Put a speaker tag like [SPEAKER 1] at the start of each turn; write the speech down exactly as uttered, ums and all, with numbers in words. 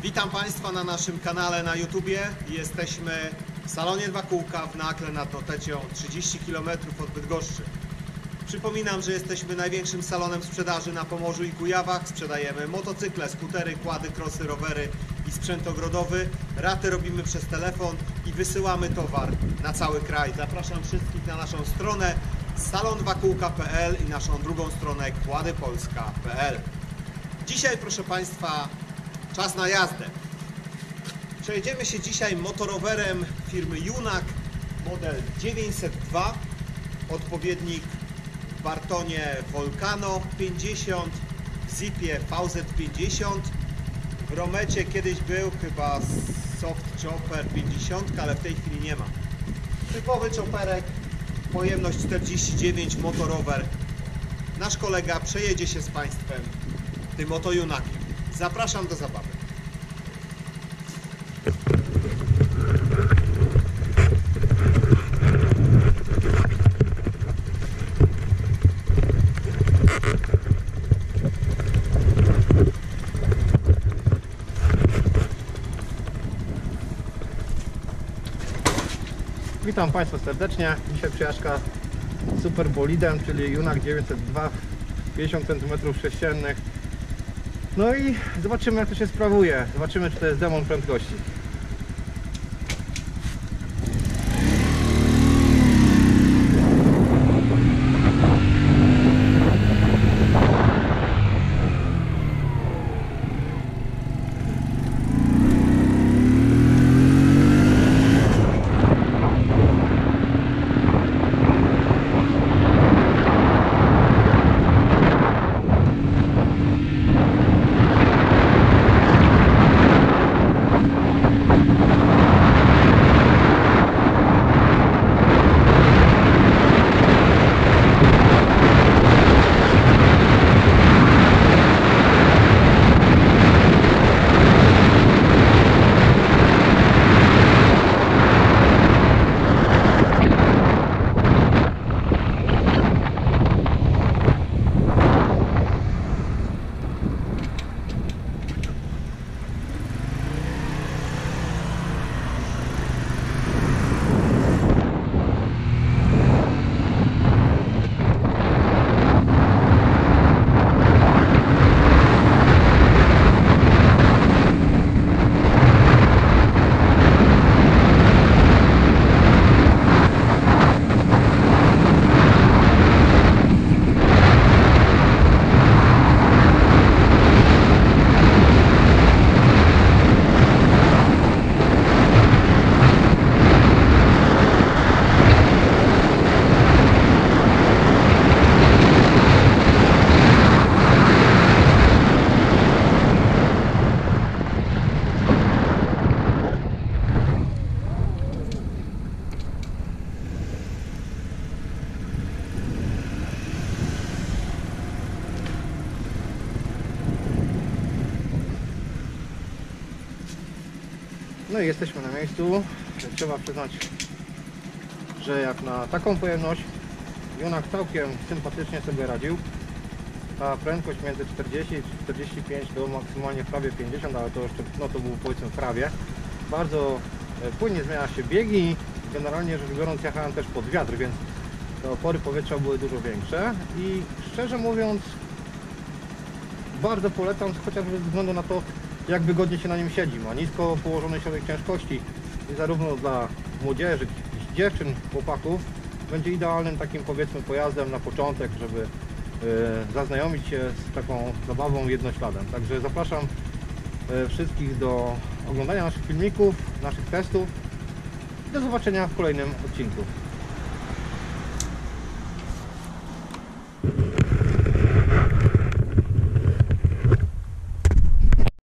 [SPEAKER 1] Witam Państwa na naszym kanale na YouTubie. Jesteśmy w salonie Dwa Kółka w Nakle nad Notecią, trzydzieści kilometrów od Bydgoszczy. Przypominam, że jesteśmy największym salonem sprzedaży na Pomorzu i Kujawach. Sprzedajemy motocykle, skutery, kłady, krosy, rowery i sprzęt ogrodowy. Raty robimy przez telefon i wysyłamy towar na cały kraj. Zapraszam wszystkich na naszą stronę salon dwa kółka kropka p l i naszą drugą stronę kłady polska kropka p l. Dzisiaj, proszę Państwa, czas na jazdę. Przejedziemy się dzisiaj motorowerem firmy Junak, model dziewięćset dwa, odpowiednik w Bartonie Volcano pięćdziesiąt, w Zipie V Z pięćdziesiąt, w Romecie kiedyś był chyba Soft Chopper pięćdziesiąt, ale w tej chwili nie ma. Typowy chopperek, pojemność czterdzieści dziewięć, motorower. Nasz kolega przejedzie się z Państwem tym oto Junakiem. Zapraszam do zabawy.
[SPEAKER 2] Witam Państwa serdecznie. Dzisiaj przejażdżka super bolidem, czyli Junak dziewięćset dwa, pięćdziesiąt centymetrów sześciennych. No i zobaczymy, jak to się sprawuje. Zobaczymy, czy to jest demon prędkości. No i jesteśmy na miejscu. Trzeba przyznać, że jak na taką pojemność Junak całkiem sympatycznie sobie radził. Ta prędkość między czterdzieści i czterdzieści pięć do maksymalnie prawie pięćdziesiąt, ale to jeszcze no to było powiedzmy prawie. Bardzo płynnie zmienia się biegi. Generalnie rzecz biorąc jechałem też pod wiatr, więc te opory powietrza były dużo większe i szczerze mówiąc bardzo polecam, chociażby ze względu na to, jak wygodnie się na nim siedzi. Ma nisko położony środek ciężkości i zarówno dla młodzieży, dziewczyn, chłopaków będzie idealnym takim powiedzmy pojazdem na początek, żeby y, zaznajomić się z taką zabawą jednośladem. Także zapraszam y, wszystkich do oglądania naszych filmików, naszych testów. Do zobaczenia w kolejnym odcinku.